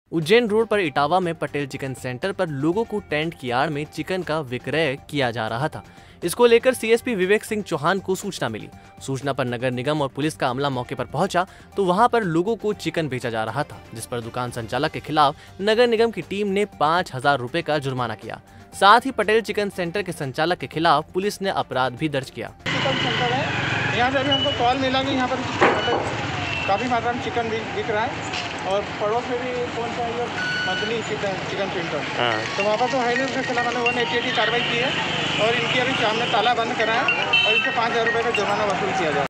Ujjain road पर इटावा में Patel chicken centre पर लोगों को टेंट की आड़ में चिकन का विक्रय किया जा रहा था। इसको लेकर सीएसपी विवेक सिंह चौहान को सूचना मिली। सूचना पर नगर निगम और पुलिस का अमला मौके पर पहुंचा तो वहां पर लोगों को चिकन बेचा जा रहा था, जिस पर दुकान संचालक के खिलाफ नगर निगम की टीम ने 5,000 रुपए का जुर्माना किया। साथ ही पटेल चिकन सेंटर के संचालक के खिलाफ पुलिस ने अपराध भी दर्ज किया। चिकन सेंटर है, यहाँ से अभी हमको कॉल मिला कि यहाँ पर काफ़ी मात्रा में चिकन बिक रहा है और पड़ोस में भी कौन सा है मंथली चिकन सेंटर, तो वहाँ पर तो है नहीं, उसके खिलाफ मैंने 188 की कार्रवाई की है और इनकी अभी सामने ताला बंद करा है और इनसे 5,000 रुपये का जुर्माना वसूल किया जाए।